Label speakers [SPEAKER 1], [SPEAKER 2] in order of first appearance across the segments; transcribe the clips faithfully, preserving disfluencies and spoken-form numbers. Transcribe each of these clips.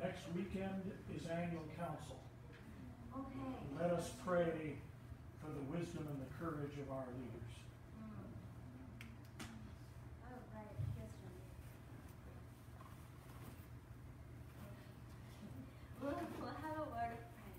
[SPEAKER 1] Next weekend is annual council.
[SPEAKER 2] Okay.
[SPEAKER 1] Let us pray for the wisdom and the courage of our leaders.
[SPEAKER 2] Mm. Oh, right. Yesterday. We'll, we'll have a word of prayer.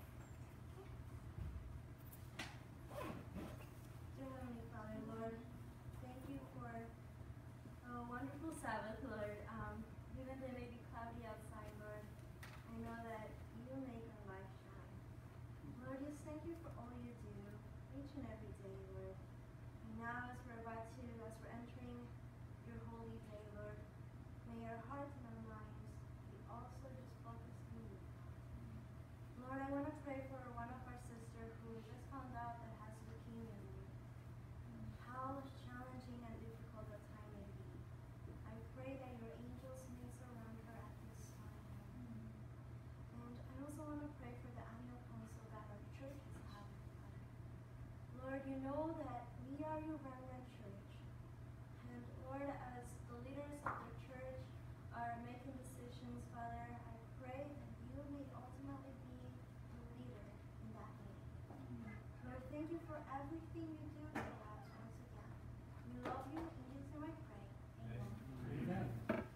[SPEAKER 2] Dear Heavenly Father, Lord, thank you for a wonderful Sabbath, Lord. Um, even though it may be cloudy outside, Lord, I know that you make our life shine. Lord, just thank you for all you do each and every day, Lord. And now as we're about to, as we're entering your holy day, Lord, may our hearts and our minds be also just focused on you. Lord, I want to pray for one of our sisters who just found out that has leukemia, Lord. How challenging and difficult that time may be. I pray that your angels may surround her at this time. And I also want to pray for the annual council that our church is having, Father. Lord, you know that we are your remnant church. And Lord, as the leaders of the church are making decisions, Father, I pray that you may ultimately be the leader in that way. Lord, thank you for everything you do in our lives once again. We love you, in Jesus' name I pray. Amen.
[SPEAKER 1] Amen.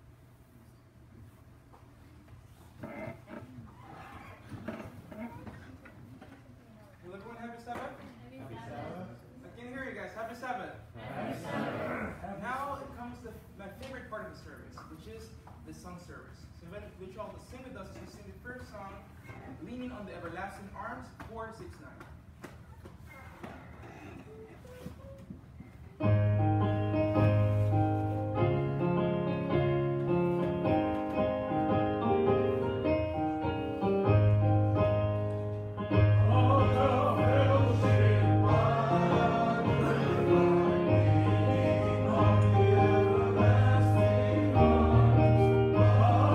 [SPEAKER 3] Will everyone have a Sabbath?
[SPEAKER 2] Happy Sabbath.
[SPEAKER 3] I can't hear you guys. Happy Sabbath.
[SPEAKER 2] Happy Sabbath.
[SPEAKER 3] Now it comes to my favorite part of the service, which is the song service. So I invite you all to sing with us as we sing the first song, Leaning on the Everlasting Arms, four six nine.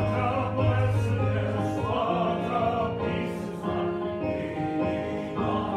[SPEAKER 4] Oh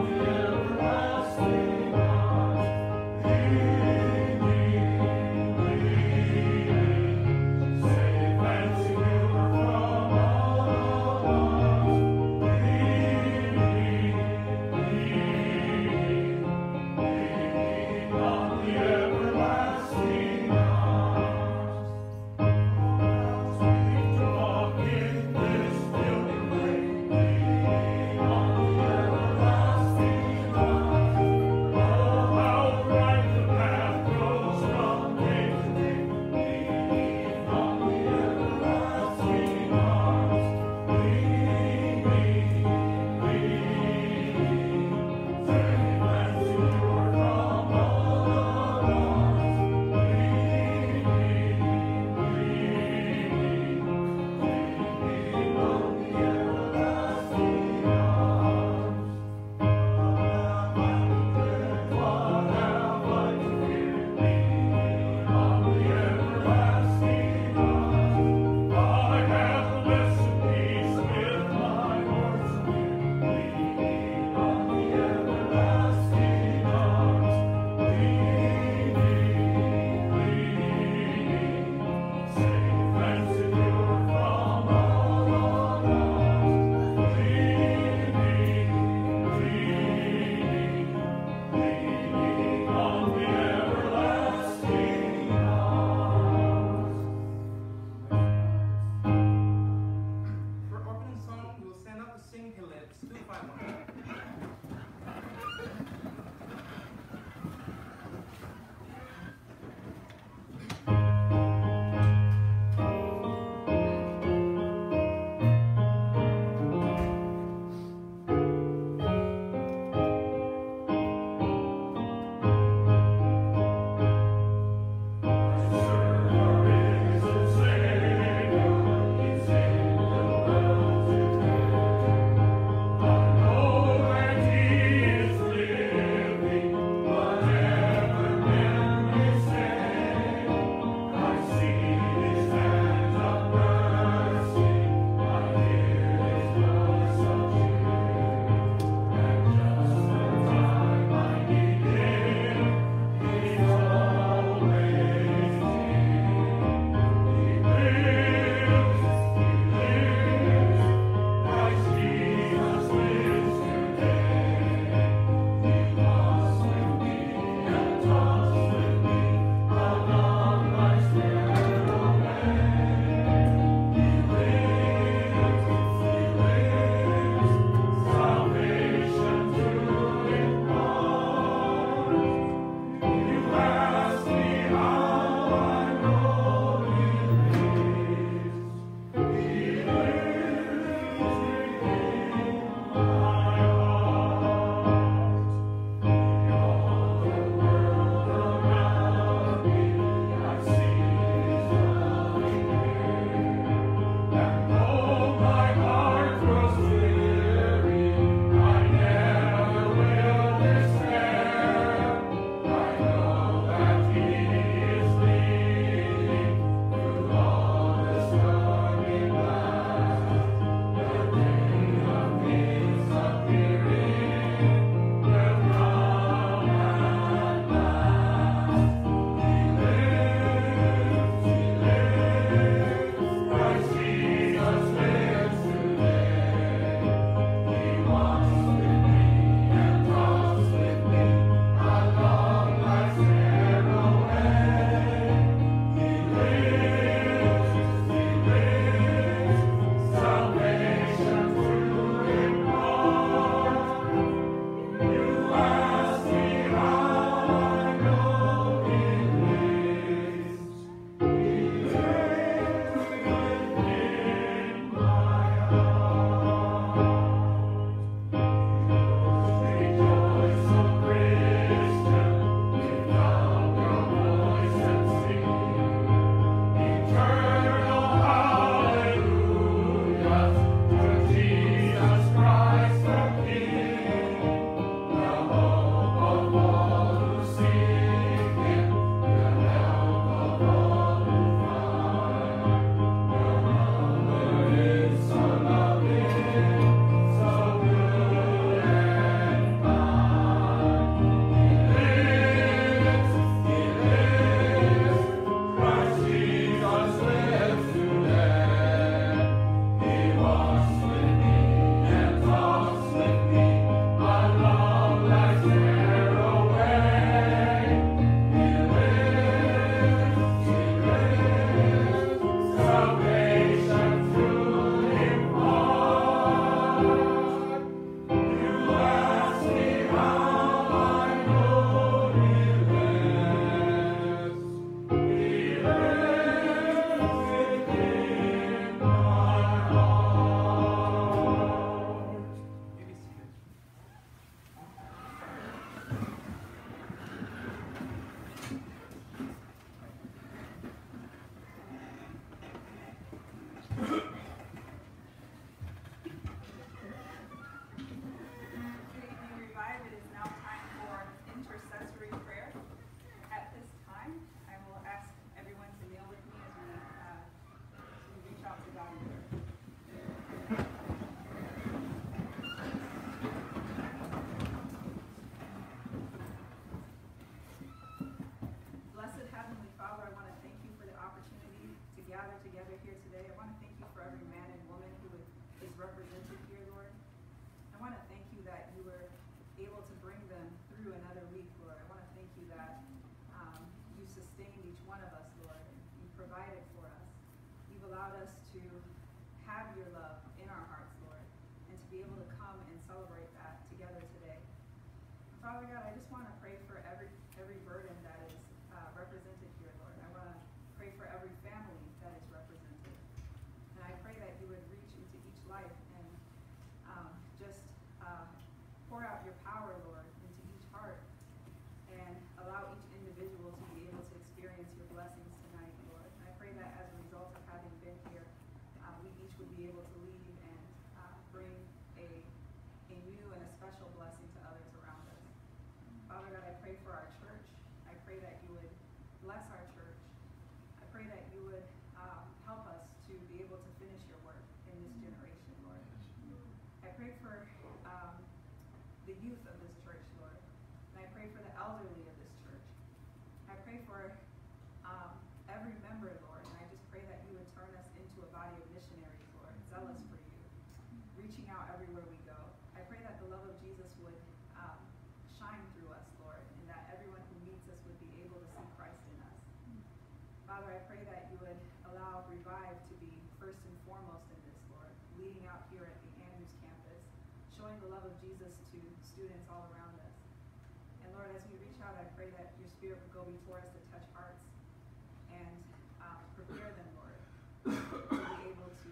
[SPEAKER 4] celebrate that together today. Father God, I just want to pray for every every burden that is uh, represented here, Lord. I want to pray for every family that is represented. And I pray that you would reach into each life and um, just uh, pour out your power, Lord, into each heart and allow each individual to be able to experience your blessings tonight, Lord. And I pray that as a result of having been here, uh, we each would be able to leave and uh, bring a, a new and a special blessing to others around us. Father God, I pray for our church. I pray that you would bless our church. I pray that you would um, help us to be able to finish your work in this generation, Lord. I pray for um, the youth of this church, Lord. And I pray for the elderly of this church. I pray for um, every member, Lord. And I just pray that you would turn us into a body of missionaries, Lord, zealous for you, reaching out everywhere we go. I pray that the love of Jesus would um, shine through us, Lord, and that everyone who meets us would be able to see Christ in us. Father, I pray that you would allow Revive to be first and foremost in this, Lord, leading out here at the Andrews campus, showing the love of Jesus to students all around us. And Lord, as we reach out, I pray that your Spirit would go before us to touch hearts and um, prepare them, Lord, to be able to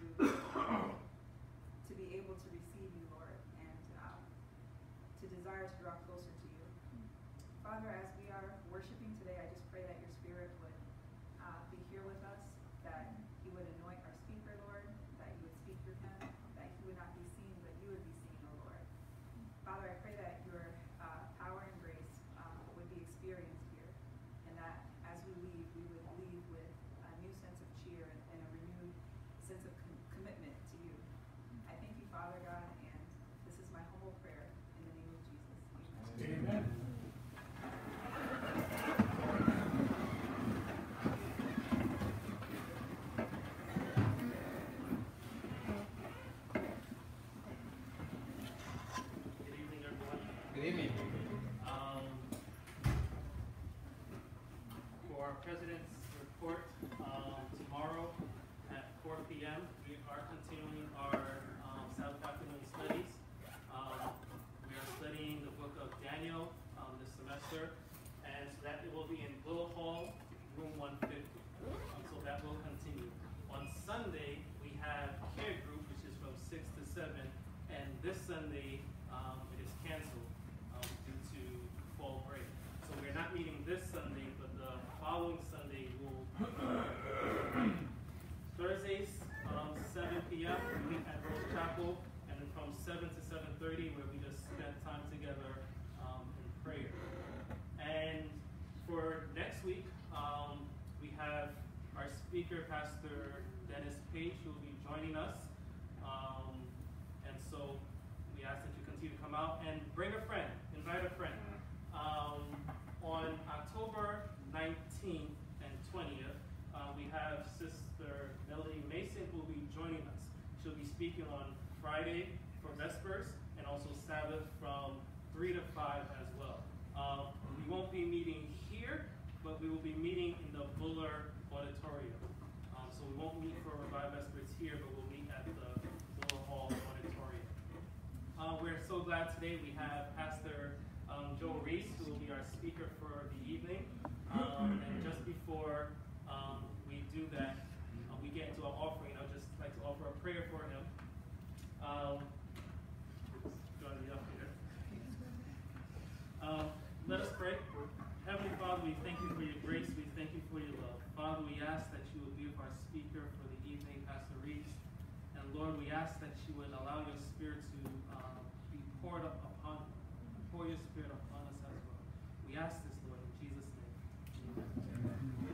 [SPEAKER 4] to be able to receive you, Lord, and um, to desire to draw closer to you. Father, as we are worshiping today, I just pray that your Spirit would uh, be here with us, that he would anoint our speaker, Lord, that you would speak through him, that he would not be seen, but you would be seen, O Lord. Father, I pray that your uh, power and grace um, would be experienced here, and that as we leave, we would leave with a new sense of cheer and, and a renewed sense of com- commitment to you. I thank you, Father God, and this is my humble prayer in the name of Jesus. Amen.
[SPEAKER 1] Amen.
[SPEAKER 5] Good evening, everyone.
[SPEAKER 3] Good evening.
[SPEAKER 5] Um, for our president's report, um, tomorrow at four p m we are continuing our um, Sabbath afternoon studies. Um, we are studying the book of Daniel um, this semester, and so that it will be in Little Hall, room one fifty. Um, so that will continue. On Sunday, we have care group, which is from six to seven, and this Sunday um, it is canceled um, due to fall break. So we're not meeting this Sunday, but the following Sunday will Thursdays, um, seven p m we meet at Rose Chapel, and then from seven to seven thirty, where we just spend time together um, in prayer. And for next week, um, we have our speaker, Pastor Dennis Page, who will be joining us. Um, and so we ask that you continue to come out and bring a friend, invite a friend. Um, on October nineteenth and twentieth, uh, we have Sister Melody Mason who will be joining us. She'll be speaking on Friday for Vespers and also Sabbath from three to five as well. Um, we won't be meeting here, but we will be meeting in the Buller Auditorium. Um, so we won't meet for Revive Vespers here, but we'll meet at the Buller Hall Auditorium. Uh, we're so glad today we have Pastor um, Joe Reeves, who will be our speaker for the evening. Um, and just before um, we do that, uh, we get into our offering, I'd just like to offer a prayer for him. Um, join me up here. Um, let us pray. Heavenly Father, we thank you for your grace. We thank you for your love. Father, we ask that you would be with our speaker for the evening, Pastor Reeves. And Lord, we ask that you would allow your Spirit to uh, be poured up upon him. Pour your Spirit upon us as well. We ask this, Lord, in Jesus' name. Amen.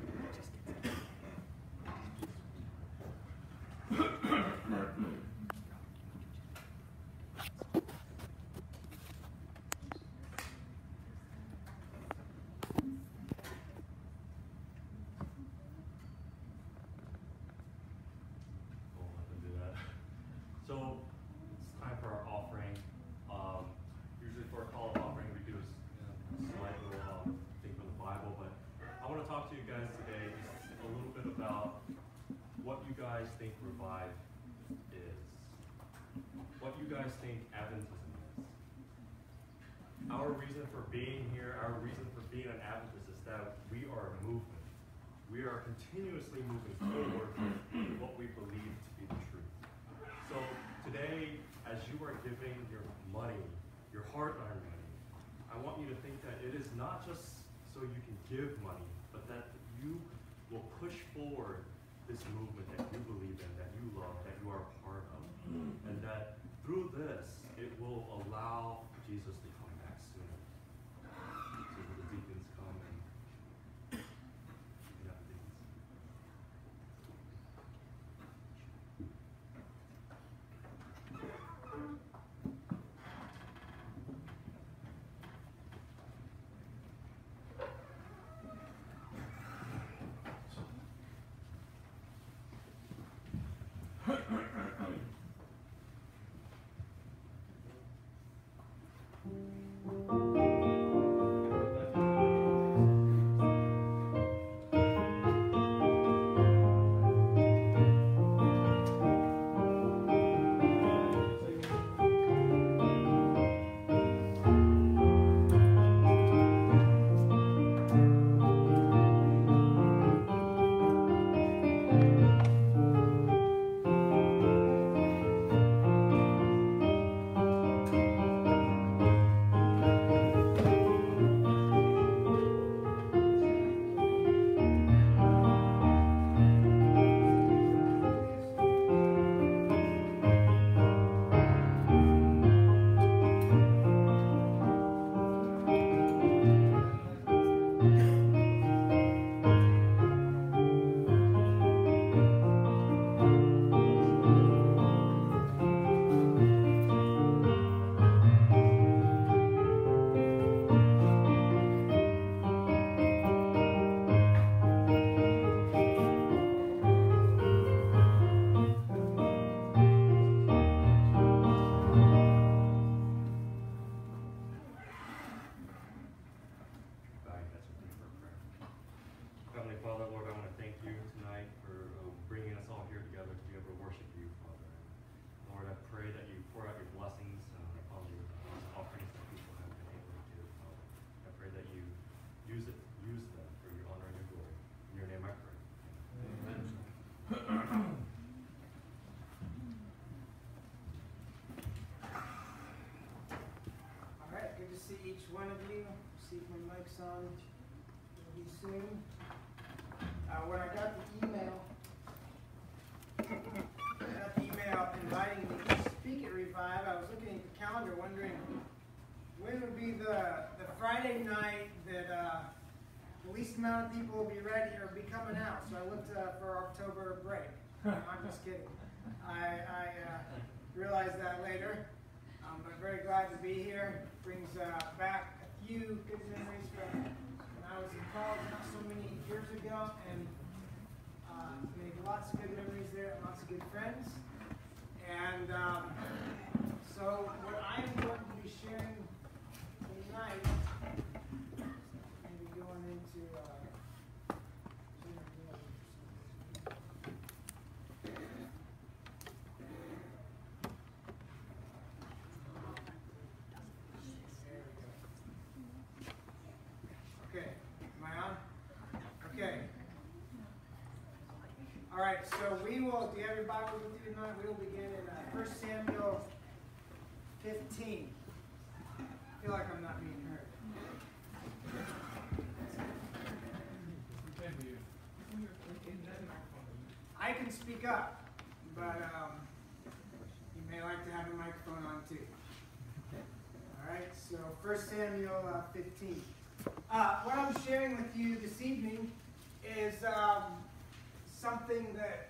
[SPEAKER 6] So it's time for our offering. Um, usually for a call of offering, we do a s- you know, slight little um, thing from the Bible, but I want to talk to you guys today just a little bit about what you guys think Revive is, what you guys think Adventism is. our reason for being here, our reason for being an Adventist is that we are a movement. We are continuously moving forward with what we believe to be the truth. So today, as you are giving your money, your hard-earned money, I want you to think that it is not just so you can give money, but that you will push forward this movement that you believe in, that you love, that you are a part of. And that through this, it will allow Jesus to come back sooner. So will the deacons come and yeah, the deacons. Heavenly Father, Lord, I want to thank you tonight for um, bringing us all here together to be able to worship you, Father. And Lord, I pray that you pour out your blessings uh, upon the uh, offerings that people have been able to give, Father. I pray that you use it, use them for your honor and your glory. In your name I pray. Amen.
[SPEAKER 7] All right, good to see each one of you. See if my mic's on. Will be soon. Uh, when I got the email, I got the email inviting me to speak at Revive, I was looking at the calendar wondering when would be the, the Friday night that uh, the least amount of people will be ready or be coming out. So I looked uh, for October break. I'm just kidding. I, I uh, realized that later. Um, but I'm very glad to be here. It brings uh, back a few good memories from when I was in college not so many years ago, and uh, made lots of good memories there, and lots of good friends. And um, so what I'm going to be sharing tonight, maybe going into uh, Okay, am I on? Okay. All right, so we will, do you have your Bibles with you tonight? We will begin in uh, First Samuel fifteen. I feel like I'm not being heard. I can speak up, but um, you may like to have a microphone on too. All right, so First Samuel uh, fifteen. Uh, what I'm sharing with you this evening is um, something that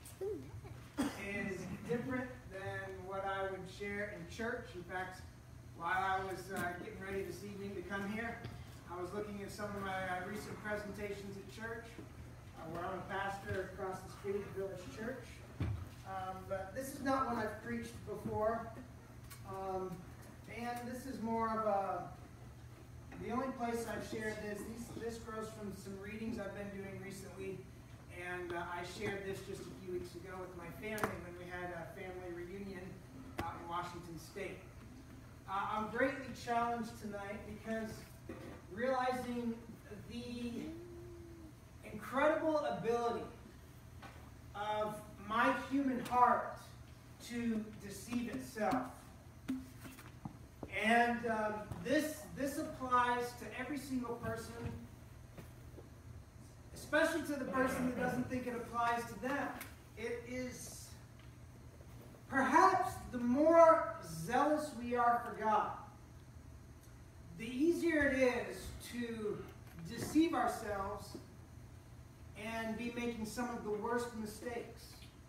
[SPEAKER 7] is different than what I would share in church. In fact, while I was uh, getting ready this evening to come here, I was looking at some of my uh, recent presentations at church, uh, where I'm a pastor across the street at Village Church. Um, but this is not what I've preached before. Um, and this is more of a The only place I've shared this, these, this grows from some readings I've been doing recently, and uh, I shared this just a few weeks ago with my family when we had a family reunion out in Washington State. Uh, I'm greatly challenge tonight because realizing the incredible ability of my human heart to deceive itself. And um, this, this applies to every single person, especially to the person that doesn't think it applies to them. It is perhaps the more zealous we are for God, the easier it is to deceive ourselves and be making some of the worst mistakes.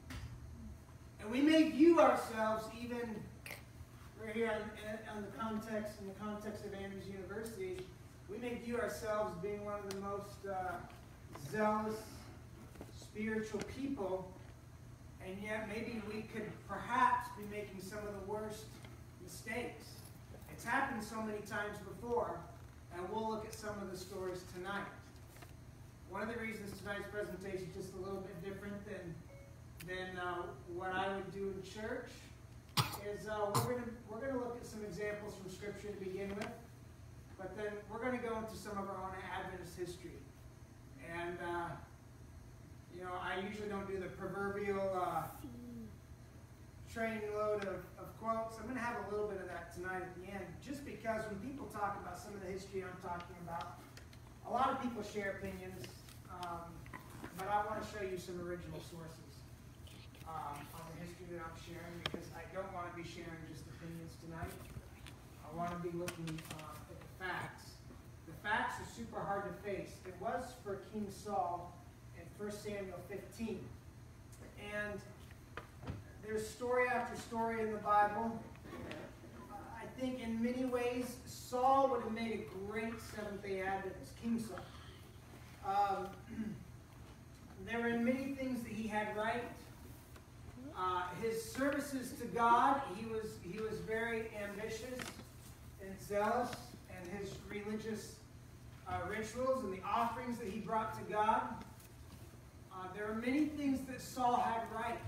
[SPEAKER 7] And we may view ourselves, even right here on, on the context, in the context of Andrews University, we may view ourselves being one of the most uh, zealous, spiritual people, and yet maybe we could perhaps be making some of the worst mistakes. It's happened so many times before, and we'll look at some of the stories tonight. One of the reasons tonight's presentation is just a little bit different than, than uh, what I would do in church is uh, we're going to we're going to look at some examples from Scripture to begin with, but then we're going to go into some of our own Adventist history. And, uh, you know, I usually don't do the proverbial uh, training load of, of quotes. I'm going to have a little bit of that tonight at the end, just because when people talk about some of the history I'm talking about, a lot of people share opinions, um, but I want to show you some original sources um, on the history that I'm sharing, because I don't want to be sharing just opinions tonight. I want to be looking uh, at the facts. The facts are super hard to face. It was for King Saul in First Samuel fifteen. And there's story after story in the Bible. I think in many ways, Saul would have made a great Seventh-day Adventist, King Saul. Um, there were many things that he had right. Uh, his services to God, he was, he was very ambitious and zealous, and his religious uh, rituals and the offerings that he brought to God. Uh, there are many things that Saul had right.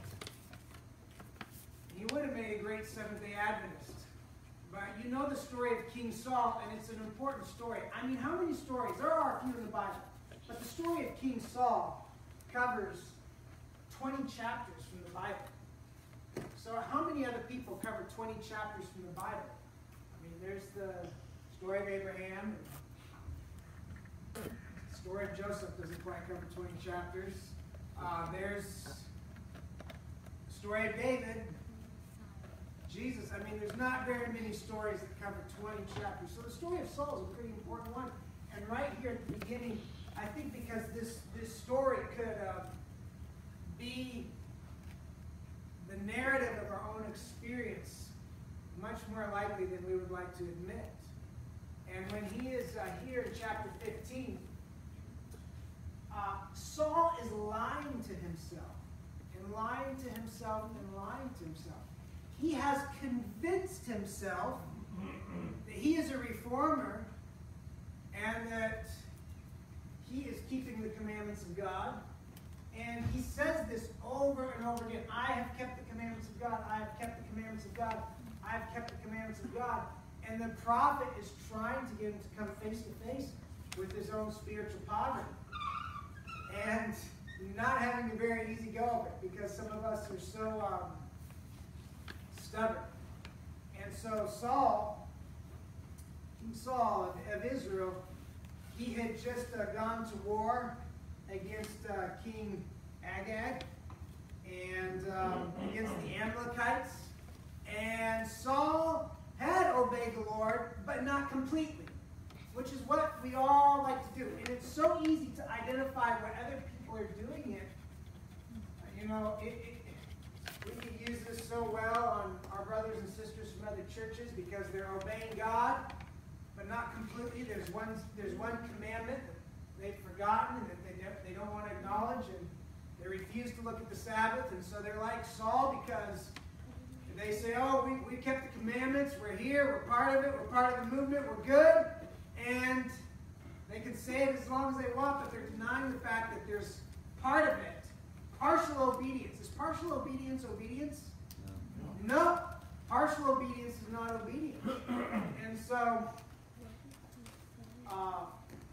[SPEAKER 7] He would have made a great Seventh-day Adventist. But you know the story of King Saul, and it's an important story. I mean, how many stories? There are a few in the Bible. But the story of King Saul covers twenty chapters from the Bible. So how many other people cover twenty chapters from the Bible? I mean, there's the story of Abraham. The story of Joseph doesn't quite cover twenty chapters. Uh, there's the story of David. Jesus, I mean, there's not very many stories that cover twenty chapters. So the story of Saul is a pretty important one. And right here at the beginning, I think because this, this story could uh, be the narrative of our own experience much more likely than we would like to admit. And when he is uh, here in chapter fifteen, uh, Saul is lying to himself, and lying to himself, and lying to himself. He has convinced himself that he is a reformer and that he is keeping the commandments of God. And he says this over and over again. I have kept the commandments of God. I have kept the commandments of God. I have kept the commandments of God. And the prophet is trying to get him to come face to face with his own spiritual poverty. And not having a very easy go of it, because some of us are so um, stubborn. And so Saul, King Saul of, of Israel, he had just uh, gone to war against uh, King Agag and um, against the Amalekites. And Saul had obeyed the Lord, but not completely, which is what we all like to do. And it's so easy to identify what other people are doing here. You know, it, it, we can use this so well on our brothers and sisters from other churches because they're obeying God, but not completely. There's one, there's one commandment that they've forgotten and that they don't, they don't want to acknowledge, and they refuse to look at the Sabbath. And so they're like Saul because they say, oh, we, we kept the commandments, we're here, we're part of it, we're part of the movement, we're good. And they can say it as long as they want, but they're denying the fact that there's part of it. Partial obedience. Is partial obedience obedience? No. No. Partial obedience is not obedience. And so know, uh,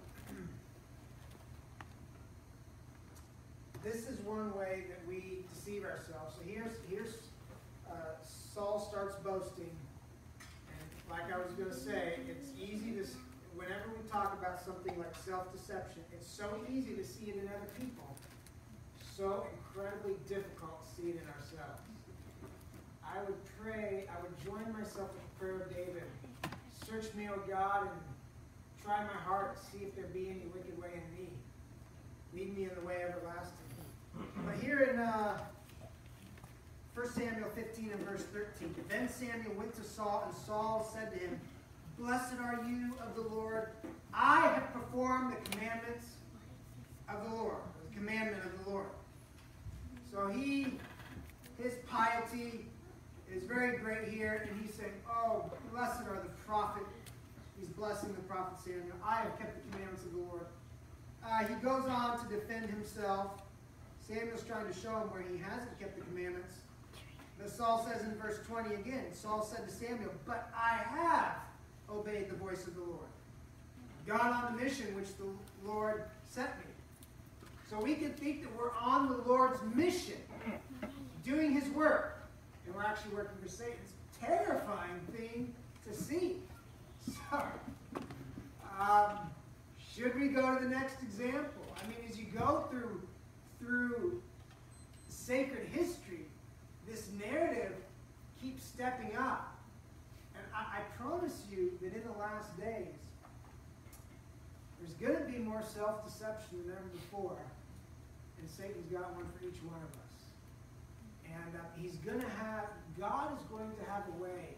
[SPEAKER 7] this is one way that we deceive ourselves. So here's, here's uh, Saul starts boasting. And like I was going to say, it's easy to, whenever we talk about something like self-deception, it's so easy to see it in other people. So incredibly difficult to see it in ourselves. I would pray, I would join myself with the prayer of David. Search me, O God, and try my heart, see if there be any wicked way in me. Lead me in the way everlasting. But here in uh, First Samuel fifteen and verse thirteen, then Samuel went to Saul, and Saul said to him, Blessed are you of the Lord. I have performed the commandments of the Lord, the commandment of the Lord. So he, his piety is very great here, and he's saying, oh, blessed are the prophet. He's blessing the prophet Samuel. I have kept the commandments of the Lord. Uh, he goes on to defend himself. Samuel's trying to show him where he hasn't kept the commandments. But Saul says in verse twenty again, Saul said to Samuel, but I have obeyed the voice of the Lord, gone on the mission which the Lord sent me. So we can think that we're on the Lord's mission, doing his work, and we're actually working for Satan. It's a terrifying thing to see. So, um, should we go to the next example? I mean, as you go through, through sacred history, this narrative keeps stepping up. And I, I promise you that in the last days, there's going to be more self-deception than ever before. And Satan's got one for each one of us. And uh, he's going to have, God is going to have a way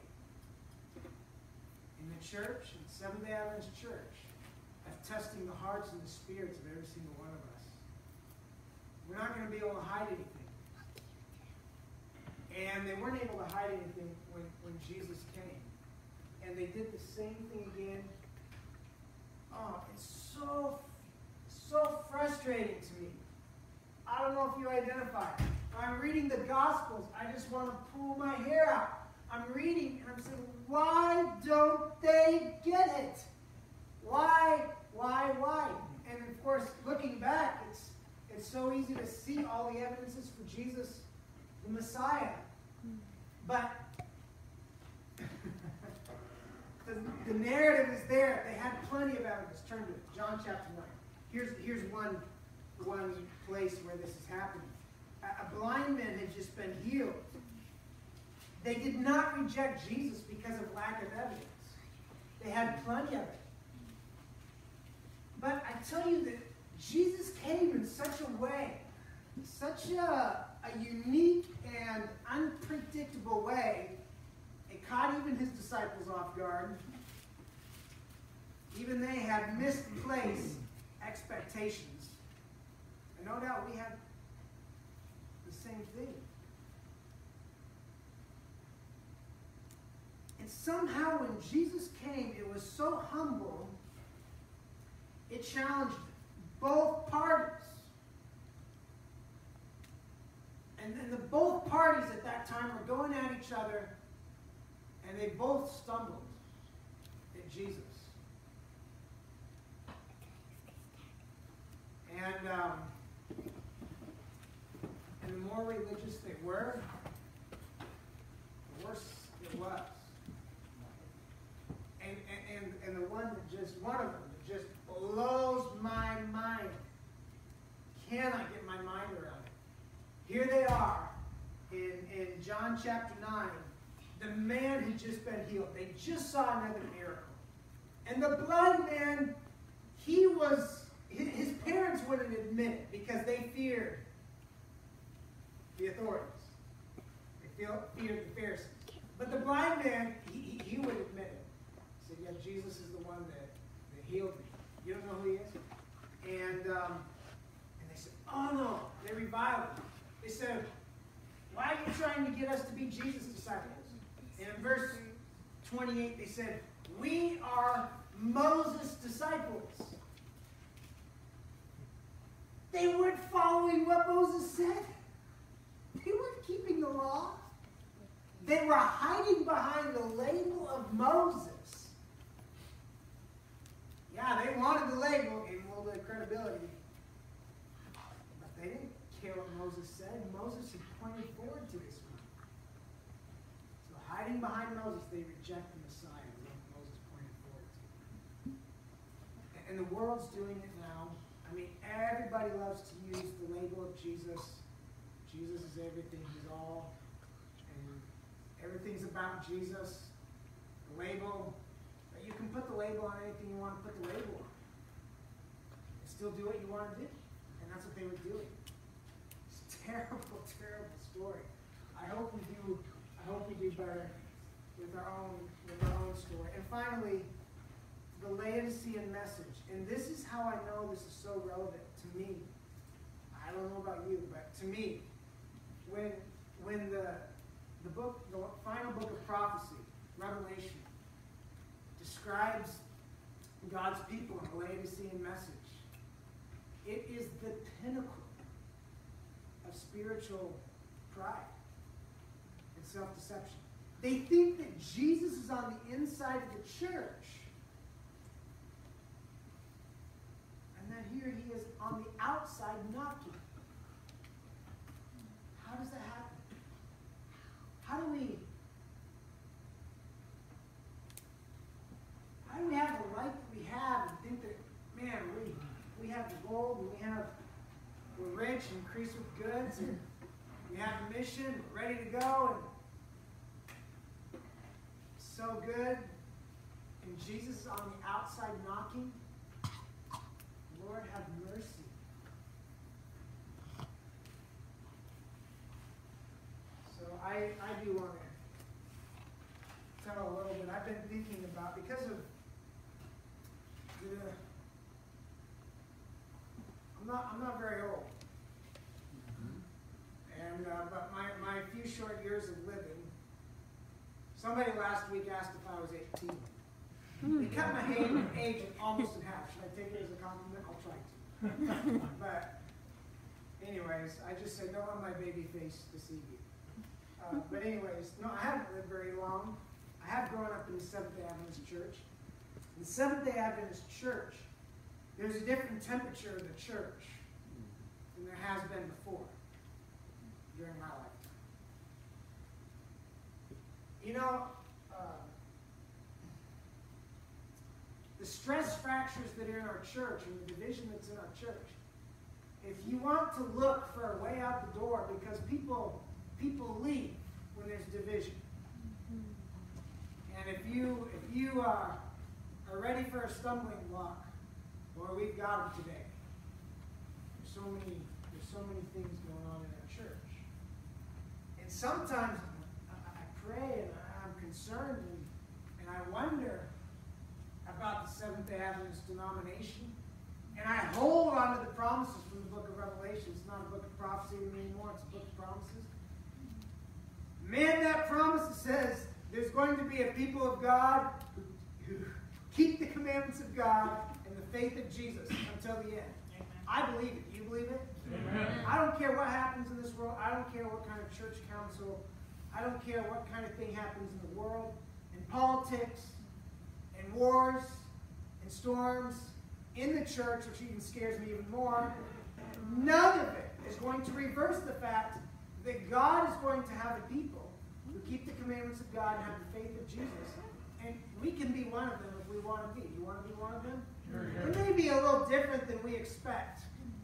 [SPEAKER 7] in the church, in Seventh-day Adventist Church, of testing the hearts and the spirits of every single one of us. We're not going to be able to hide anything. And they weren't able to hide anything when, when Jesus came. And they did the same thing again. Oh, it's so, so frustrating to me. I don't know if you identify. I'm reading the Gospels. I just want to pull my hair out. I'm reading and I'm saying, why don't they get it? Why, why, why? And of course, looking back, it's it's so easy to see all the evidences for Jesus, the Messiah. But the, the narrative is there. They had plenty of evidence. Turn to it. John chapter nine. Here's, here's one, one place where this is happening. A, a blind man had just been healed. They did not reject Jesus because of lack of evidence. They had plenty of it. But I tell you that Jesus came in such a way, such a, a unique and unpredictable way, it caught even his disciples off guard. Even they had misplaced expectations. And no doubt we have the same thing. And somehow when Jesus came, it was so humble, it challenged both parties. And then the both parties at that time were going at each other, and they both stumbled at Jesus. And, um, and the more religious they were, the worse it was. And, and, and, and the one that just, one of them that just blows my mind. Cannot get my mind around it. Here they are in, in John chapter nine. The man had just been healed. They just saw another miracle. And the blind man, he was, his, his parents wouldn't admit it because they feared the authorities. They feared the Pharisees. But the blind man, he, he, he would admit it. He said, yeah, Jesus is the one that, that healed me. You don't know who he is? And, um, and they said, oh no, they reviled him. They said, why are you trying to get us to be Jesus' disciples? And in verse twenty-eight, they said, we are Moses' disciples. They weren't following what Moses said. They weren't keeping the law. They were hiding behind the label of Moses. Yeah, they wanted the label, gave them a little bit of credibility. But they didn't care what Moses said. Moses had pointed forward to this one. So hiding behind Moses, they reject the Messiah, what Moses pointed forward to. And the world's doing it now. I mean, everybody loves to use the label of Jesus. Jesus is everything, he's all. And everything's about Jesus. The label, you can put the label on anything you want to put the label on. And still do what you want to do. And that's what they were doing. It's a terrible, terrible story. I hope we do I hope we do better with our own with our own story. And finally, the Laodicean message. And this is how I know this is so relevant to me. I don't know about you, but to me, when when the the book, the final book of prophecy, Revelation, describes God's people in the Laodicean message, it is the pinnacle of spiritual pride and self-deception. They think that Jesus is on the inside of the church, and that here he is on the outside knocking. How does that happen? How do we How do we have the life that we have and think that, man, we we have the gold and we have we're rich and increased with goods and we have a mission, we're ready to go and so good, and Jesus is on the outside knocking? Lord, have mercy. So I, I do want to tell a little bit. I've been thinking about, because of the, I'm not I'm not very old. And uh, but my, my few short years of living, somebody last week asked if I was eighteen. They cut my age almost in half. Should I take it as a compliment? I'll try to. But anyways, I just said, don't let my baby face deceive you. Uh, but anyways, no, I haven't lived very long. I have grown up in the Seventh-day Adventist Church. In the Seventh-day Adventist Church, there's a different temperature of the church than there has been before during my lifetime. You know, uh, the stress fractures that are in our church and the division that's in our church, if you want to look for a way out the door, because people people leave when there's division. And if you if you uh, are ready for a stumbling block, boy, we've got them today. There's so many there's so many things going on in our church. And sometimes I, I pray and I'm concerned and, and I wonder about the Seventh-day Adventist denomination. And I hold on to the promises from the book of Revelation. It's not a book of prophecy anymore, it's a book of promises. Man, that promise says there's going to be a people of God who, who keep the commandments of God and the faith of Jesus until the end. Amen. I believe it. You believe it? Amen. I don't care what happens in this world. I don't care what kind of church council. I don't care what kind of thing happens in the world, in politics, in wars, in storms, in the church, which even scares me even more. None of it is going to reverse the fact that God is going to have a people who keep the commandments of God and have the faith of Jesus. And we can be one of them if we want to be. You want to be one of them? It may be a little different than we expect.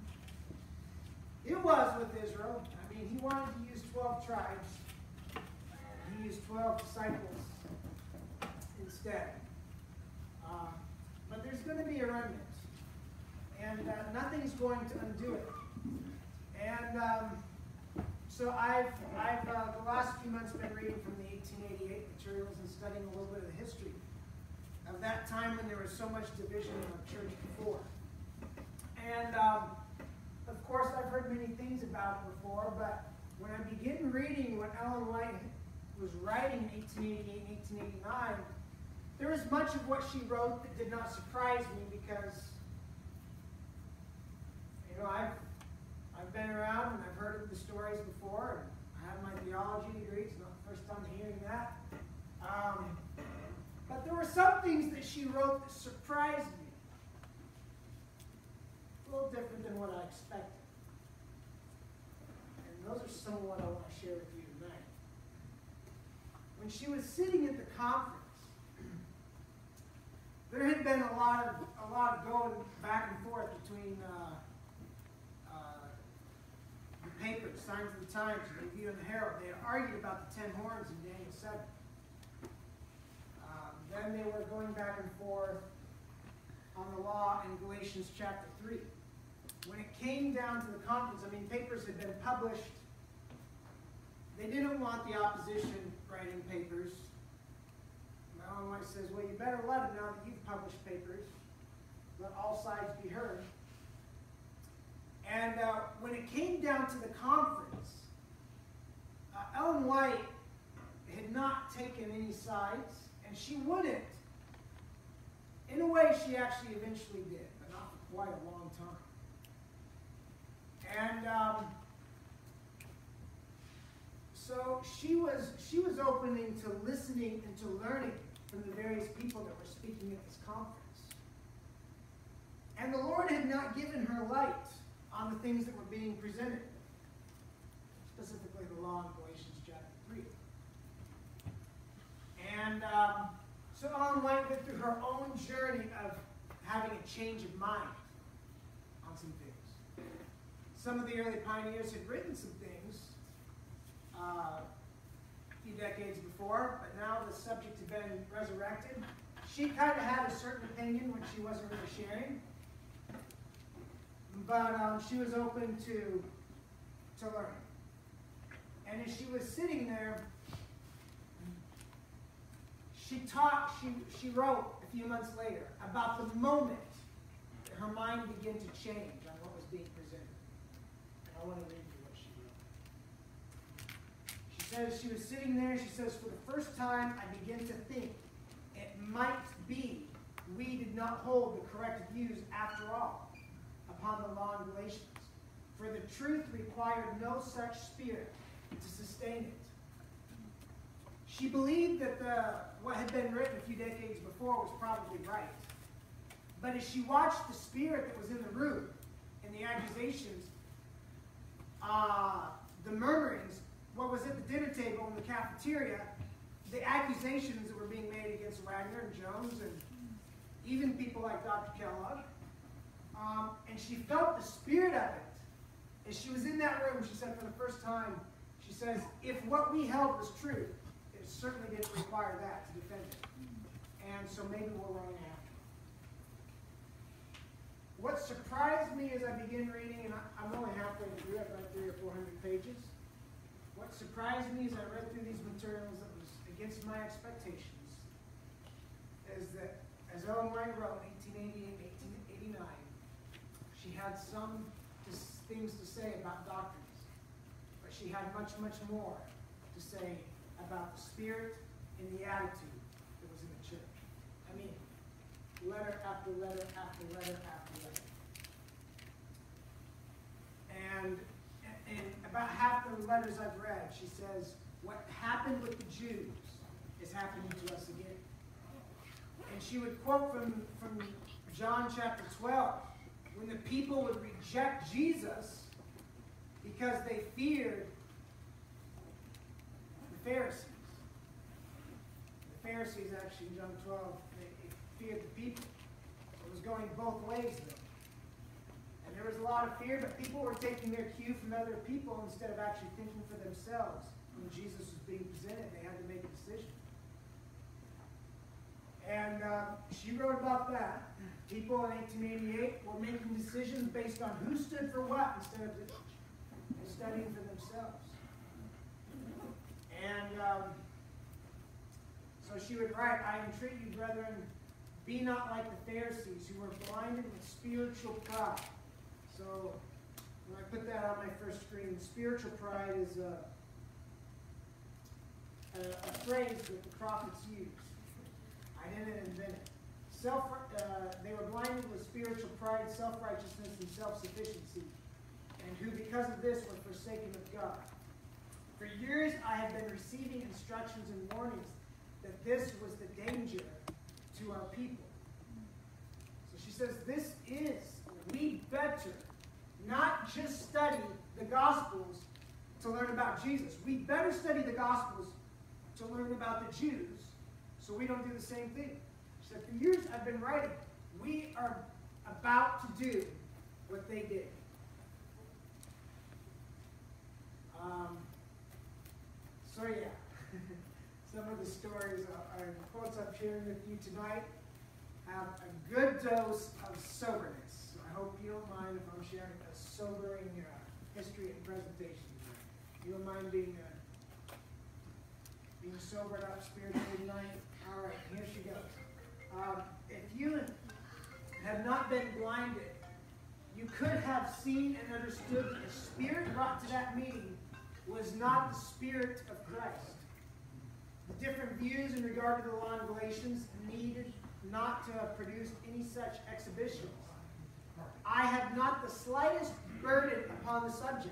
[SPEAKER 7] It was with Israel. I mean, he wanted to use twelve tribes. He used twelve disciples instead. Uh, but there's going to be a remnant. And uh, nothing's going to undo it. And um, so I've, I've uh, the last few months been reading from the eighteen eighty-eight materials and studying a little bit of the history of that time when there was so much division in the church before. And um, of course I've heard many things about it before, but when I begin reading what Ellen White was writing in eighteen eighty-eight and eighteen eighty-nine, there was much of what she wrote that did not surprise me because, you know, I've I've been around and I've heard of the stories before, and I have my theology degree. It's not the first time hearing that. Um, but there were some things that she wrote that surprised me. expected. And those are some of what I want to share with you tonight. When she was sitting at the conference, there had been a lot of a lot of going back and forth between uh, uh, the papers, Signs of the Times, and Review and the Herald. They had argued about the ten horns in Daniel seven. Um, then they were going back and forth on the law in Galatians chapter three. When it came down to the conference, I mean, papers had been published. They didn't want the opposition writing papers. Ellen White says, well, you better let them now that you've published papers. Let all sides be heard. And uh, when it came down to the conference, uh, Ellen White had not taken any sides, and she wouldn't. In a way, she actually eventually did, but not for quite a long time. And um, so she was she was opening to listening and to learning from the various people that were speaking at this conference. And the Lord had not given her light on the things that were being presented, specifically the law in Galatians chapter three. And um, so Ellen White went through her own journey of having a change of mind on some things. Some of the early pioneers had written some things uh, a few decades before, but now the subject had been resurrected. She kind of had a certain opinion when she wasn't really sharing, but um, she was open to, to learning. And as she was sitting there, she talked, she, she wrote a few months later about the moment that her mind began to change on what was being presented. And I want to read you what she wrote. She says, she was sitting there, she says, for the first time I began to think it might be we did not hold the correct views after all upon the law in Galatians. For the truth required no such spirit to sustain it. She believed that the, what had been written a few decades before was probably right. But as she watched the spirit that was in the room and the accusations, uh, the murmurings, what was at the dinner table in the cafeteria, the accusations that were being made against Wagner and Jones and even people like Doctor Kellogg, um, and she felt the spirit of it. As she was in that room, she said for the first time, she says, if what we held was true, it certainly didn't require that to defend it. And so maybe we're wrong after. What surprised me as I began reading, and I'm only halfway through, I've read three or four hundred pages. What surprised me as I read through these materials that was against my expectations is that, as Ellen White wrote in eighteen eighty-eight, eighteen eighty-nine, she had some things to say about doctrines, but she had much, much more to say about the spirit and the attitude that was in the church. I mean, letter after letter after letter after letter. And in about half the letters I've read, she says, what happened with the Jews is happening to us again. And she would quote from, from John chapter twelve, when the people would reject Jesus because they feared the Pharisees. The Pharisees, actually, in John twelve, they, they feared the people. It was going both ways, though. And there was a lot of fear, but people were taking their cue from other people instead of actually thinking for themselves. When Jesus was being presented, they had to make a decision. And uh, she wrote about that. People in eighteen eighty-eight were making decisions based on who stood for what instead of studying for themselves. And um, so she would write, I entreat you, brethren, be not like the Pharisees who were blinded with spiritual pride. So when I put that on my first screen, spiritual pride is a, a, a phrase that the prophets used. I didn't invent it. Self, uh, they were blinded with spiritual pride, self-righteousness, and self-sufficiency, and who because of this were forsaken of God. For years I have been receiving instructions and warnings that this was the danger to our people. So she says, this is, we better, not just study the Gospels to learn about Jesus. We better study the Gospels to learn about the Jews so we don't do the same thing. She said, for years I've been writing. We are about to do what they did. Um, so yeah, some of the stories uh, and quotes I'm sharing with you tonight have a good dose of soberness. So I hope you don't mind if I'm sharing a sobering uh, history and presentation tonight. You don't mind being uh, being sobered up spiritually tonight? All right, here she goes. Um, if you have not been blinded, you could have seen and understood that the spirit brought to that meeting was not the Spirit of Christ. The different views in regard to the law in Galatians needed not to have produced any such exhibitions. I have not the slightest burden upon the subject.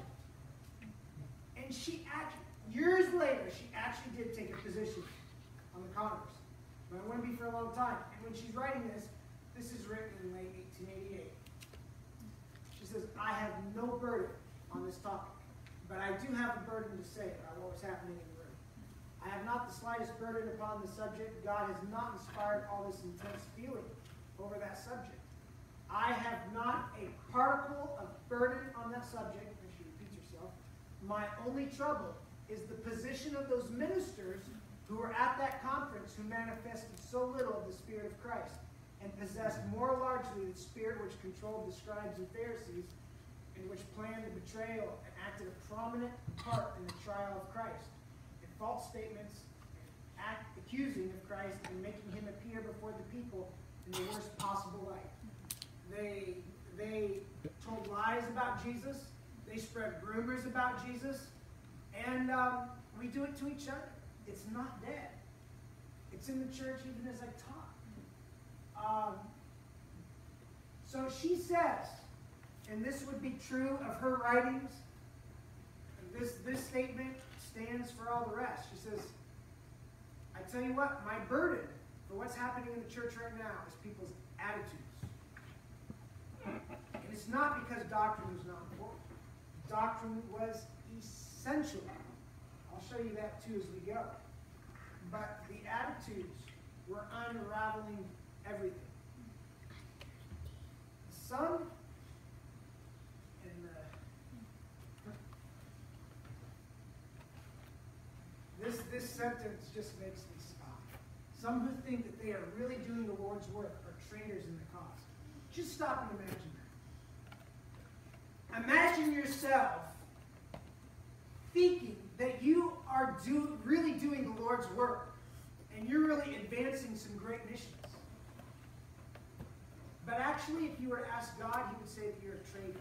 [SPEAKER 7] And she actually, years later, she actually did take a position on the Congress. But it wouldn't be for a long time. And when she's writing this, this is written in late eighteen eighty-eight. She says, I have no burden on this topic. But I do have a burden to say about what was happening in the room. I have not the slightest burden upon the subject. God has not inspired all this intense feeling over that subject. I have not a particle of burden on that subject. And she repeats herself. My only trouble is the position of those ministers who were at that conference who manifested so little of the Spirit of Christ and possessed more largely the spirit which controlled the scribes and Pharisees, in which planned the betrayal and acted a prominent part in the trial of Christ, in false statements, act accusing of Christ and making him appear before the people in the worst possible light. They, they told lies about Jesus. They spread rumors about Jesus. And um, we do it to each other. It's not dead. It's in the church even as I taught. Um, so she says, and this would be true of her writings, this, this statement stands for all the rest. She says, I tell you what, my burden for what's happening in the church right now is people's attitudes. And it's not because doctrine was not important. Doctrine was essential. I'll show you that too as we go. But the attitudes were unraveling everything. Some in the this this sentence just makes me stop. Some who think that they are really doing the Lord's work are traitors in the cause. Just stop and imagine that. Imagine yourself thinking that you are do, really doing the Lord's work and you're really advancing some great missions. But actually, if you were to ask God, he would say that you're a traitor.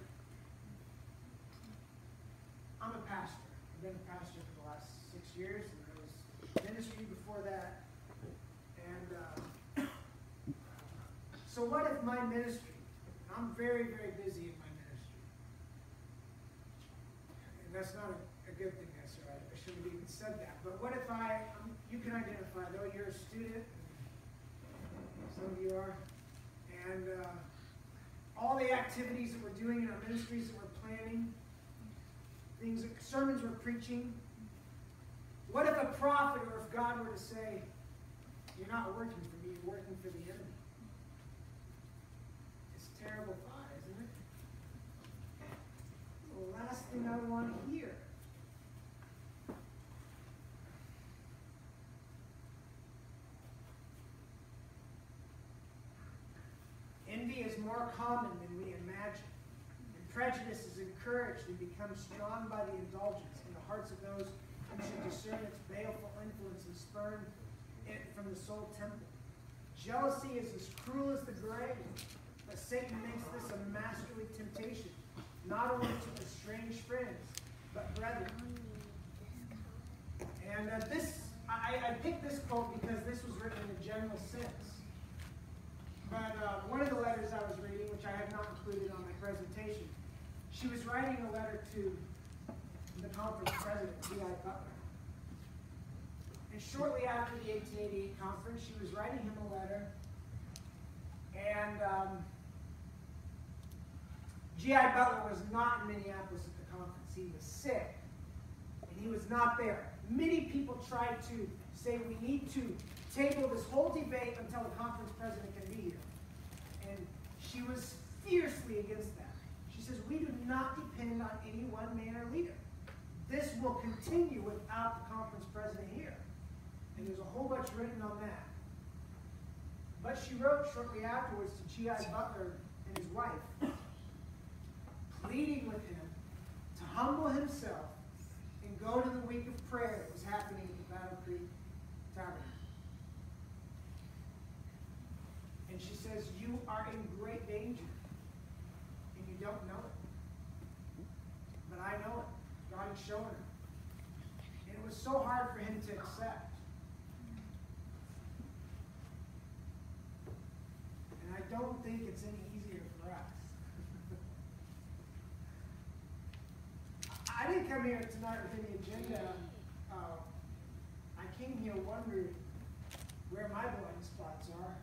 [SPEAKER 7] I'm a pastor. I've been a pastor for the last six years, and I was in ministry before that. And uh, so what if my ministry, I'm very, very busy in my ministry. And that's not a, a good thing, that's right. I shouldn't have even said that. But what if I, um, you can identify, though you're a student, some of you are, and uh, all the activities that we're doing in our ministries that we're planning, things, sermons we're preaching. What if a prophet or if God were to say, you're not working for me, you're working for the enemy? It's a terrible thought, isn't it? The last thing I want to hear. Envy is more common than we imagine. And prejudice is encouraged and becomes strong by the indulgence in the hearts of those who should discern its baleful influence and spurn it from the soul temple. Jealousy is as cruel as the grave, but Satan makes this a masterly temptation, not only to estrange friends, but brethren. And uh, this, I, I picked this quote because this was written in a general sense. But uh, one of the letters I was reading, which I have not included on my presentation, she was writing a letter to the conference president, D I Butler. And shortly after the eighteen eighty-eight conference, she was writing him a letter. And um, G I Butler was not in Minneapolis at the conference. He was sick, and he was not there. Many people tried to say we need to table this whole debate until the conference president can be here. And she was fiercely against that. She says, we do not depend on any one man or leader. This will continue without the conference president here. And there's a whole bunch written on that. But she wrote shortly afterwards to G I Butler and his wife, pleading with him to humble himself and go to the week of prayer that was happening at the Battle Creek Tabernacle. And she says, you are in great danger, and you don't know it. But I know it. God had shown her. And it was so hard for him to accept. And I don't think it's any easier for us. I didn't come here tonight with any agenda. Uh, I came here wondering where my blind spots are.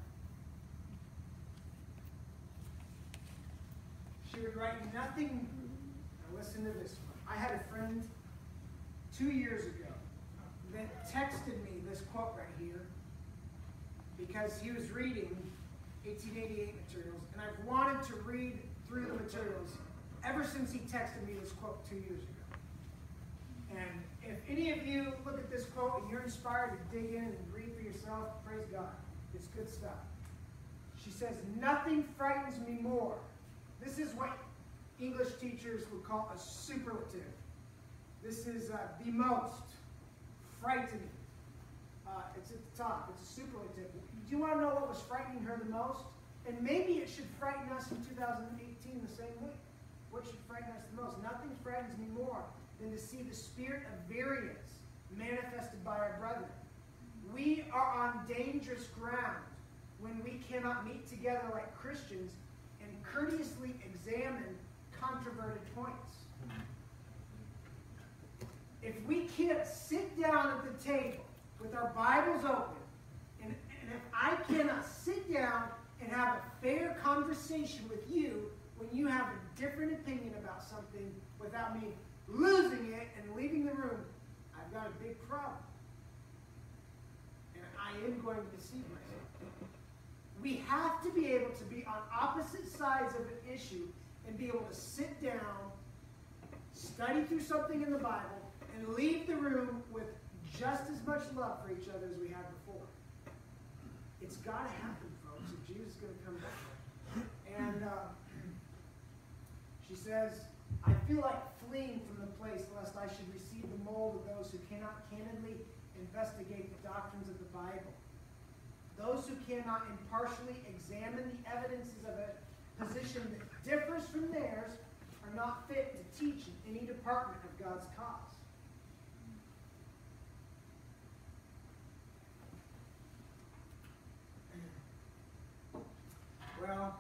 [SPEAKER 7] She would write nothing. Now listen to this one. I had a friend two years ago that texted me this quote right here because he was reading eighteen eighty-eight materials, and I've wanted to read through the materials ever since he texted me this quote two years ago. And if any of you look at this quote and you're inspired to dig in and read for yourself, praise God. It's good stuff. She says, nothing frightens me more. This is what English teachers would call a superlative. This is uh, the most frightening. Uh, it's at the top. It's a superlative. Do you want to know what was frightening her the most? And maybe it should frighten us in two thousand eighteen the same way. What should frighten us the most? Nothing frightens me more than to see the spirit of variance manifested by our brethren. We are on dangerous ground when we cannot meet together like Christians and courteously examine controverted points. If we can't sit down at the table with our Bibles open, and, and if I cannot sit down and have a fair conversation with you when you have a different opinion about something without me losing it and leaving the room, I've got a big problem. And I am going to deceive myself. We have to be able to be on opposite sides of an issue and be able to sit down, study through something in the Bible, and leave the room with just as much love for each other as we had before. It's got to happen, folks, if Jesus is going to come back. And uh, she says, I feel like fleeing from the place lest I should receive the mold of those who cannot candidly investigate the doctrines of the Bible. Those who cannot impartially examine the evidences of a position that differs from theirs are not fit to teach in any department of God's cause. Well,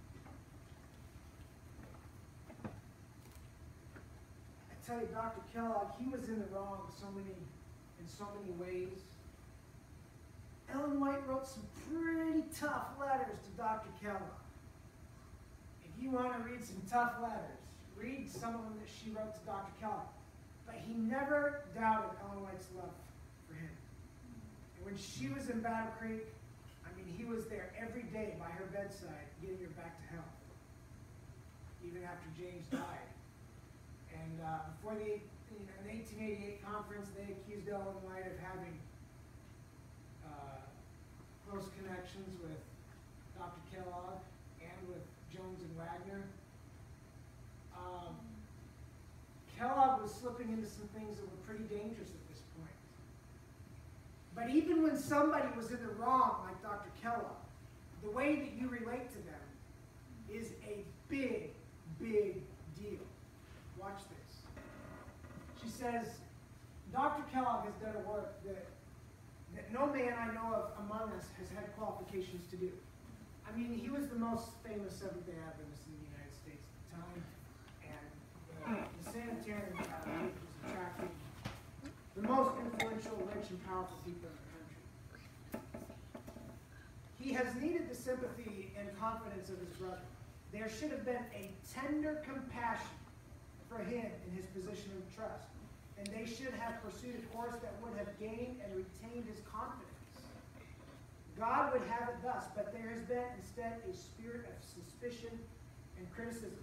[SPEAKER 7] I tell you, Doctor Kellogg, he was in the wrong so many, in so many ways. Ellen White wrote some pretty tough letters to Doctor Kellogg. If you want to read some tough letters, read some of them that she wrote to Doctor Kellogg. But he never doubted Ellen White's love for him. And when she was in Battle Creek, I mean, he was there every day by her bedside, getting her back to health, even after James died. And uh, before the, you know, in the eighteen eighty-eight conference, they accused Ellen White of having uh, close connections with Doctor Kellogg and with Jones and Wagner. Um, Kellogg was slipping into some things that were pretty dangerous at this point. But even when somebody was in the wrong, like Doctor Kellogg, the way that you relate to them is a big, big deal. Watch this. She says, Doctor Kellogg has done a work that, that no man I know of among us has had qualifications to do. I mean, he was the most famous Seventh-day Adventist in the United States at the time, and the, the Sanitarian uh, was attracting the most influential, rich, and powerful people in the country. He has needed the sympathy and confidence of his brother. there should have been a tender compassion for him in his position of trust. And they should have pursued a course that would have gained and retained his confidence. God would have it thus, but there has been instead a spirit of suspicion and criticism.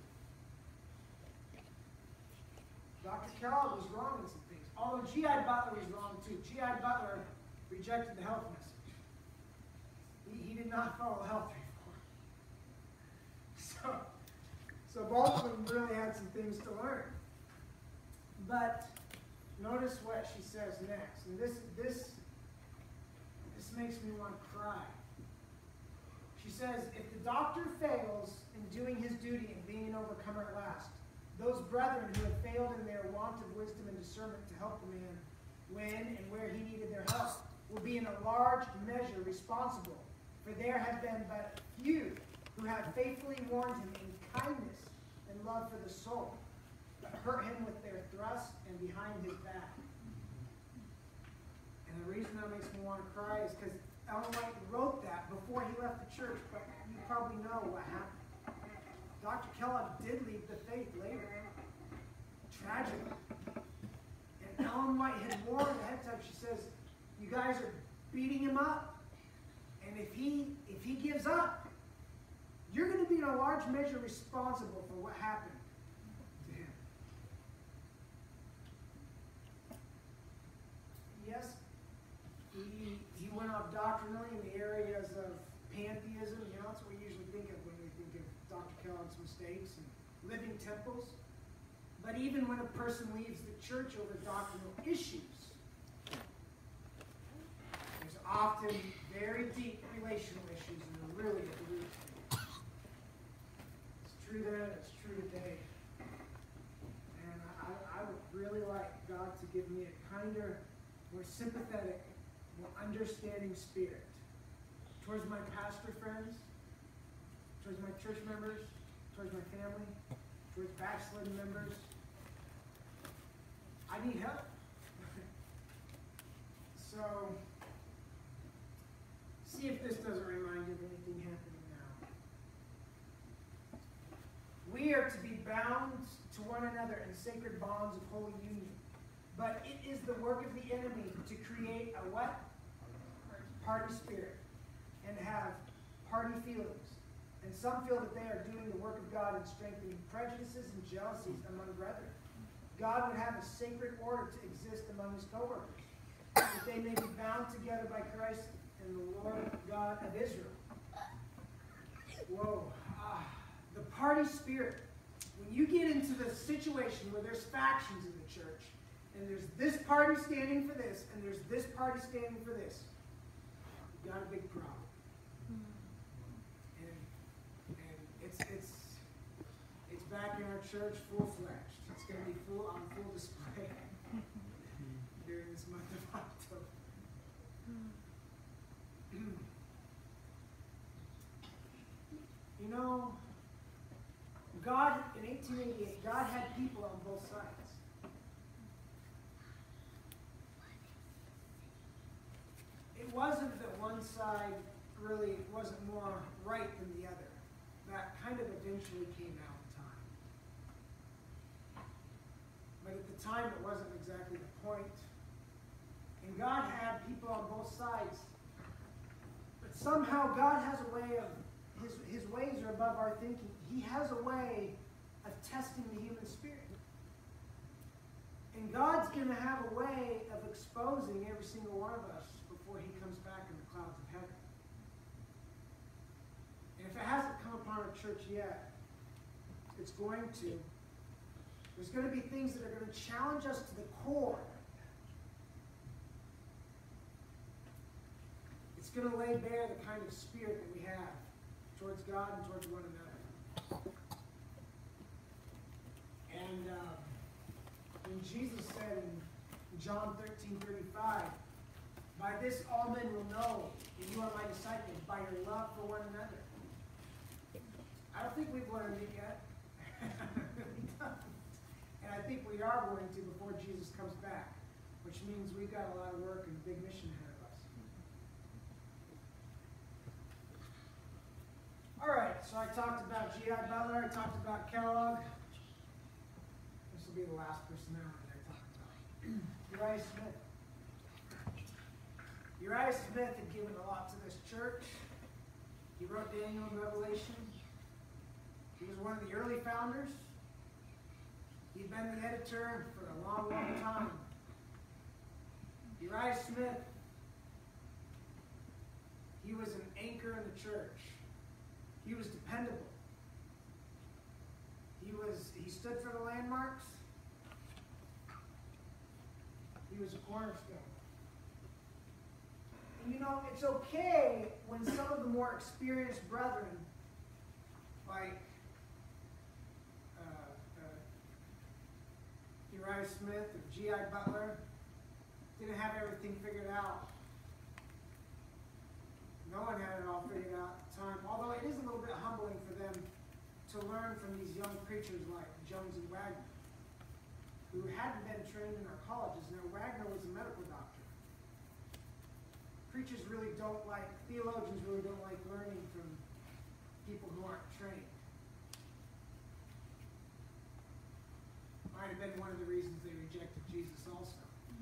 [SPEAKER 7] Doctor Kellogg was wrong in some things. Although G I Butler was wrong too. G I Butler rejected the health message. He, he did not follow health reform. So, so both of them really had some things to learn. But notice what she says next. And this, this, this makes me want to cry. She says, if the doctor fails in doing his duty and being an overcomer at last, those brethren who have failed in their want of wisdom and discernment to help the man when and where he needed their help will be in a large measure responsible, for there have been but few who have faithfully warned him in kindness and love for the soul, but hurt him with their thrust and behind his back. And the reason that makes me want to cry is because Ellen White wrote that before he left the church, but you probably know what happened. Doctor Kellogg did leave the faith later, tragically. And Ellen White had warned ahead of time. She says, you guys are beating him up, and if he, if he gives up, you're going to be in a large measure responsible for what happened to him. Yes, he, he went off doctrinally in the areas of pantheism. You know, that's what we usually think of when we think of Doctor Kellogg's mistakes and living temples. But even when a person leaves the church over doctrinal issues, there's often very deep relational issues and they're really at the root. It's true then, it's true today. And I, I would really like God to give me a kinder, more sympathetic, more understanding spirit towards my pastor friends, towards my church members, towards my family, towards backslidden members. I need help. So, see if this doesn't remind you of anything happening now. We are to be bound to one another in sacred bonds of holy union. But it is the work of the enemy to create a what? Party spirit. And have party feelings. And some feel that they are doing the work of God in strengthening prejudices and jealousies among brethren. God would have a sacred order to exist among his co-workers, that they may be bound together by Christ and the Lord God of Israel. Whoa. Ah, the party spirit. When you get into the situation where there's factions in the church, and there's this party standing for this, and there's this party standing for this, you got a big problem. And, and it's, it's, it's back in our church full-fledged. It's going to be full on full display during this month of October. You know, God, in eighteen eighty-eight, God had people on both sides. It wasn't that one side really wasn't more right than the other. That kind of eventually came out in time. But at the time, it wasn't exactly the point. And God had people on both sides. But somehow God has a way of, his, his ways are above our thinking. He has a way of testing the human spirit. And God's going to have a way of exposing every single one of us before he comes back in the clouds of heaven. And if it hasn't come upon our church yet, it's going to. There's going to be things that are going to challenge us to the core. It's going to lay bare the kind of spirit that we have towards God and towards one another. And uh, when Jesus said in John thirteen thirty-five, by this all men will know that you are my disciples, by your love for one another. I don't think we've learned it yet. And I think we are going to before Jesus comes back, which means we've got a lot of work and a big mission ahead of us. All right, so I talked about G I Butler, I talked about Kellogg. This will be the last personality I talk about. Uriah Smith. Uriah Smith had given a lot to this church. He wrote Daniel and Revelation. He was one of the early founders. He'd been the editor for a long, long time. Uriah Smith, he was an anchor in the church. He was dependable. He was, he stood for the landmarks. He was a cornerstone. And you know, it's okay when some of the more experienced brethren, like uh, uh, Uriah Smith or G I Butler, didn't have everything figured out. No one had it all figured out at the time. Although it is a little bit humbling for them to learn from these young preachers like Jones and Wagner, who hadn't been trained in our colleges. Now, Wagner was a medical doctor. Preachers really don't like, theologians really don't like learning from people who aren't trained. Might have been one of the reasons they rejected Jesus also.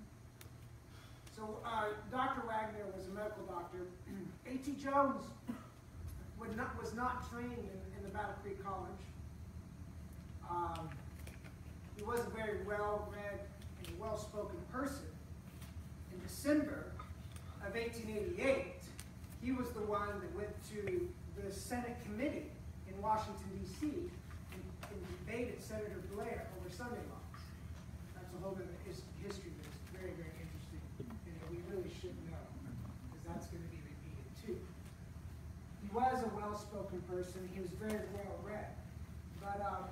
[SPEAKER 7] So uh, Doctor Wagner was a medical doctor. A T Jones would not, was not trained in, in the Battle Creek College. Um, he was a very well-read and well-spoken person. In December of eighteen eighty-eight, he was the one that went to the Senate committee in Washington, D C and, and debated Senator Blair over Sunday laws. That's a whole other his, history that's very, very interesting. And we really should know, because that's going to be repeated too. He was a well-spoken person. He was very well-read. But um,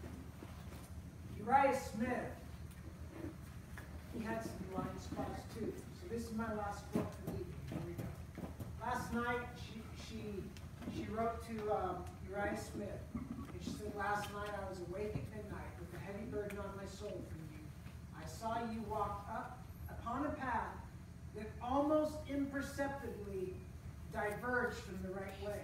[SPEAKER 7] Uriah Smith, he had some blind spots too. So this is my last quote for the evening. Here we go. Last night, she she she wrote to um, Uriah Smith, and she said, "Last night I was awake at midnight with a heavy burden on my soul from you. I saw you walk up upon a path that almost imperceptibly diverged from the right way.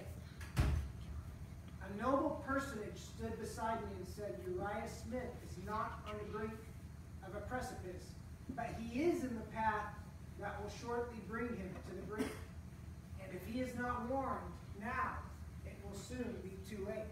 [SPEAKER 7] A noble personage stood beside me and said, 'Uriah Smith is not on the brink of a precipice, but he is in the path that will shortly bring him to the brink. And if he is not warned now, it will soon be too late.'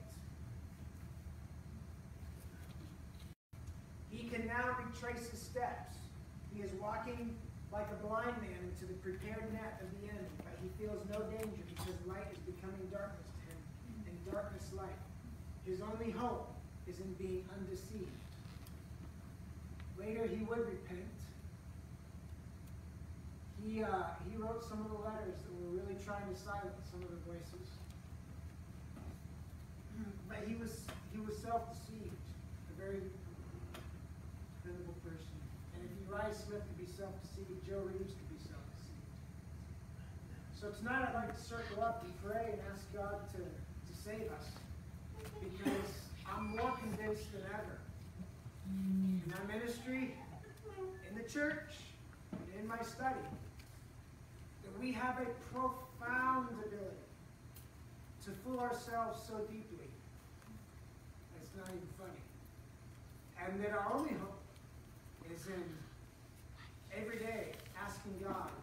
[SPEAKER 7] He can now retrace his steps. He is walking like a blind man into the prepared net of the enemy, but he feels no danger because light is becoming darkness to him, and darkness light. His only hope is in being undeceived. Later he would repent. He, uh, he wrote some of the letters that were really trying to silence some of the voices. But he was, he was self-deceived, a very dependable person. And if Uriah Smith could be self-deceived, Joe Reeves could be self-deceived. So tonight I'd like to circle up and pray and ask God to, to save us, because I'm more convinced than ever in my ministry, in the church, and in my study, that we have a profound ability to fool ourselves so deeply that it's not even funny. And that our only hope is in every day asking God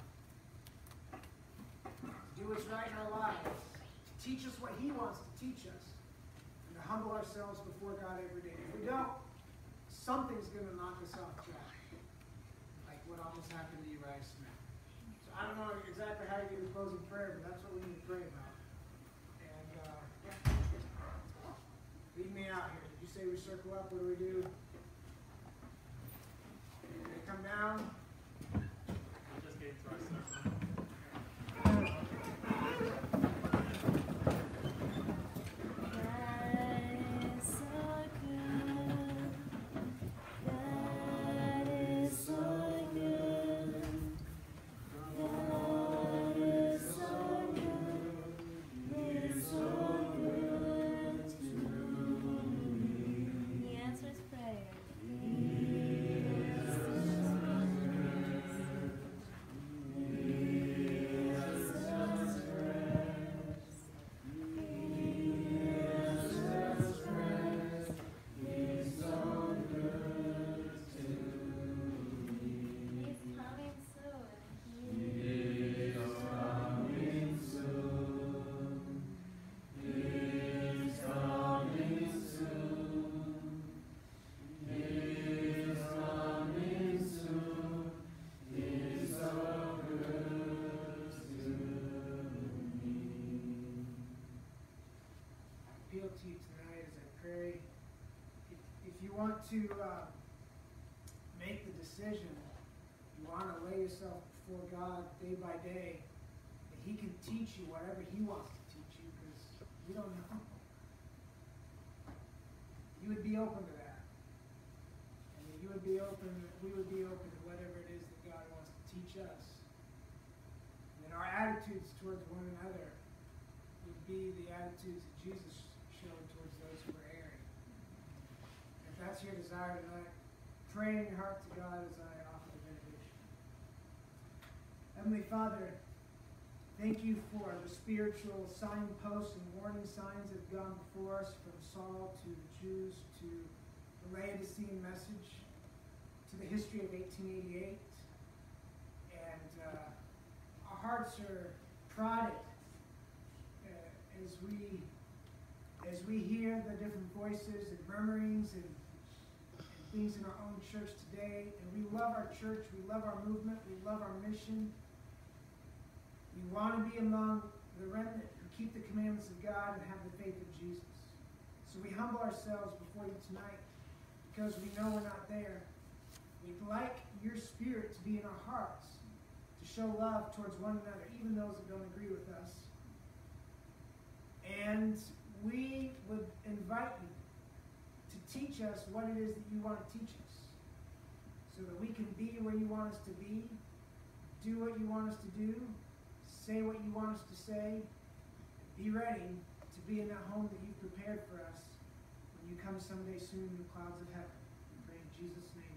[SPEAKER 7] to do what's right in our lives, to teach us what He wants to teach us, and to humble ourselves before God every day. If we don't, something's going to knock us off track, like what almost happened to Uriah Smith. So I don't know exactly how you do the closing prayer, but that's what we need to pray about. And uh, lead me out here. Did you say we circle up? What do we do? They come down.
[SPEAKER 5] We'll just get into our circle.
[SPEAKER 2] He answers prayer. He answers prayer.
[SPEAKER 7] want to uh, make the decision, you want to lay yourself before God day by day, that He can teach you whatever He wants to teach you, because you don't know. You would be open to that. And that you would be open, we would be open to whatever it is that God wants to teach us. And that our attitudes towards one another would be the attitudes that Jesus showed towards those who were erring. If that's your desire tonight, pray in your heart to God as I offer the benediction. Heavenly Father, thank you for the spiritual signposts and warning signs that have gone before us, from Saul to the Jews to the Laodicean message to the history of eighteen eighty-eight. And uh, our hearts are prodded uh, as we as we hear the different voices and murmurings and, and things in our own church today. And we love our church, we love our movement, we love our mission. We want to be among the remnant who keep the commandments of God and have the faith of Jesus. So we humble ourselves before you tonight because we know we're not there. We'd like your Spirit to be in our hearts, to show love towards one another, even those that don't agree with us. And we would invite you to teach us what it is that you want to teach us, so that we can be where you want us to be, do what you want us to do, say what you want us to say, be ready to be in that home that you've prepared for us when you come someday soon in the clouds of heaven. We pray in Jesus' name.